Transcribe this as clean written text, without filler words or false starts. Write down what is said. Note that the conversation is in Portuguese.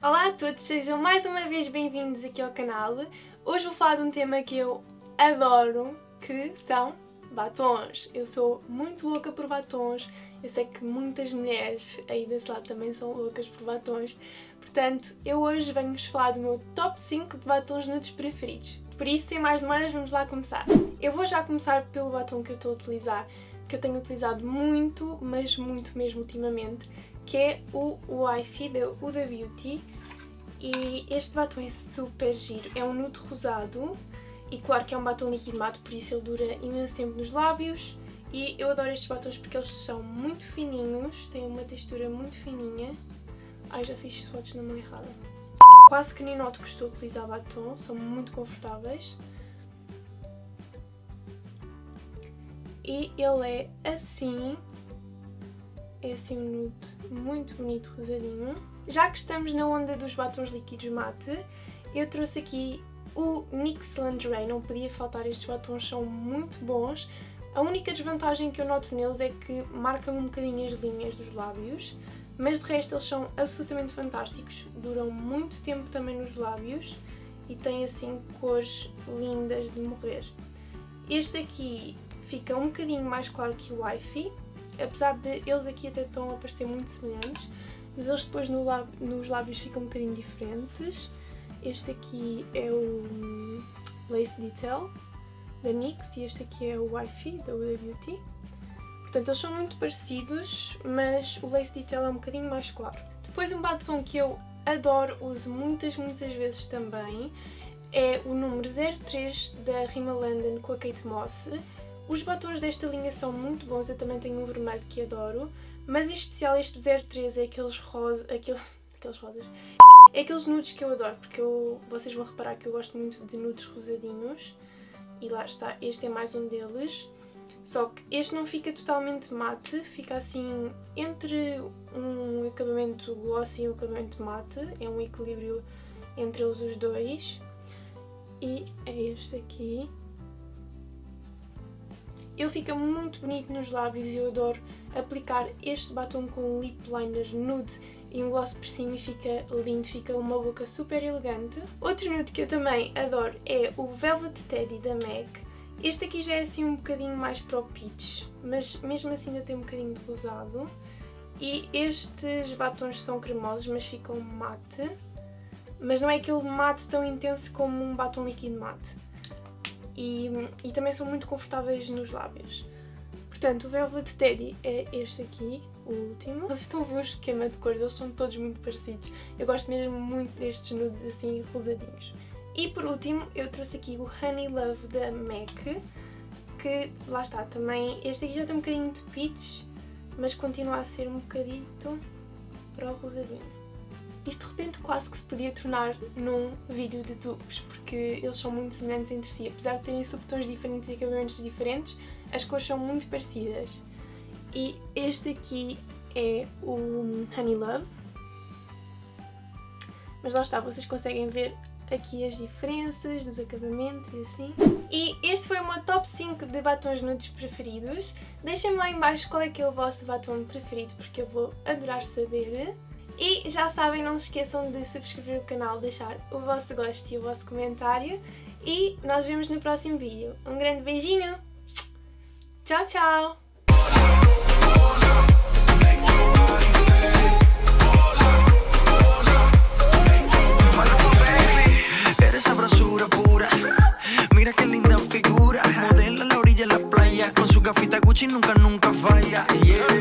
Olá a todos, sejam mais uma vez bem-vindos aqui ao canal. Hoje vou falar de um tema que eu adoro, que são batons. Eu sou muito louca por batons, eu sei que muitas mulheres aí desse lado também são loucas por batons. Portanto, eu hoje venho-vos falar do meu top 5 de batons nudes preferidos. Por isso, sem mais demoras, vamos lá começar. Eu vou já começar pelo batom que eu estou a utilizar, que eu tenho utilizado muito, mas muito mesmo ultimamente, que é o Wifey da Huda Beauty. E este batom é super giro, é um nude rosado e claro que é um batom líquido mate, por isso ele dura imenso tempo nos lábios. E eu adoro estes batons porque eles são muito fininhos, têm uma textura muito fininha. Ai, já fiz swatches na mão errada. Quase que nem noto que estou a utilizar batom, são muito confortáveis. E ele é assim um nude muito bonito, rosadinho. Já que estamos na onda dos batons líquidos mate, eu trouxe aqui o NYX Lingerie, não podia faltar, estes batons são muito bons. A única desvantagem que eu noto neles é que marcam um bocadinho as linhas dos lábios, mas de resto eles são absolutamente fantásticos, duram muito tempo também nos lábios e têm assim cores lindas de morrer. Este aqui fica um bocadinho mais claro que o Wifey, apesar de eles aqui até estão a parecer muito semelhantes, mas eles depois nos lábios ficam um bocadinho diferentes. Este aqui é o Lace Detail da NYX e este aqui é o Wifey da Huda Beauty. Portanto, eles são muito parecidos, mas o Lace Detail é um bocadinho mais claro. Depois um batom que eu adoro, uso muitas vezes também, é o número 03 da Rimmel London com a Kate Moss. Os batons desta linha são muito bons, eu também tenho um vermelho que adoro, mas em especial este 03 é aqueles rosas, é aqueles nudes que eu adoro, porque vocês vão reparar que eu gosto muito de nudes rosadinhos, e lá está, este é mais um deles, só que este não fica totalmente mate, fica assim entre um acabamento glossy e um acabamento mate, é um equilíbrio entre eles os dois, e é este aqui. Ele fica muito bonito nos lábios e eu adoro aplicar este batom com um lip liner nude e um gloss por cima e fica lindo, fica uma boca super elegante. Outro nude que eu também adoro é o Velvet Teddy da MAC. Este aqui já é assim um bocadinho mais para o peach, mas mesmo assim ainda tem um bocadinho de rosado. E estes batons são cremosos, mas ficam mate, mas não é aquele mate tão intenso como um batom líquido mate. E também são muito confortáveis nos lábios. Portanto, o Velvet Teddy é este aqui, o último. Vocês estão a ver o esquema de cores, eles são todos muito parecidos. Eu gosto mesmo muito destes nudes assim rosadinhos. E por último, eu trouxe aqui o Honey Love da MAC, que lá está também. Este aqui já tem um bocadinho de peach, mas continua a ser um bocadito para o rosadinho. Isto de repente quase que se podia tornar num vídeo de dupes, porque eles são muito semelhantes entre si. Apesar de terem subtons diferentes e acabamentos diferentes, as cores são muito parecidas. E este aqui é o Honey Love. Mas lá está, vocês conseguem ver aqui as diferenças dos acabamentos e assim. E este foi o meu top 5 de batons nudes preferidos. Deixem-me lá em baixo qual é que é o vosso batom preferido, porque eu vou adorar saber. E já sabem, não se esqueçam de subscrever o canal, deixar o vosso gosto e o vosso comentário. E nós vemos no próximo vídeo. Um grande beijinho! Tchau, tchau! Eres sabrosura pura, mira qué linda figura, modela a la orilla de la playa, con su gafita Gucci nunca falla, yeah.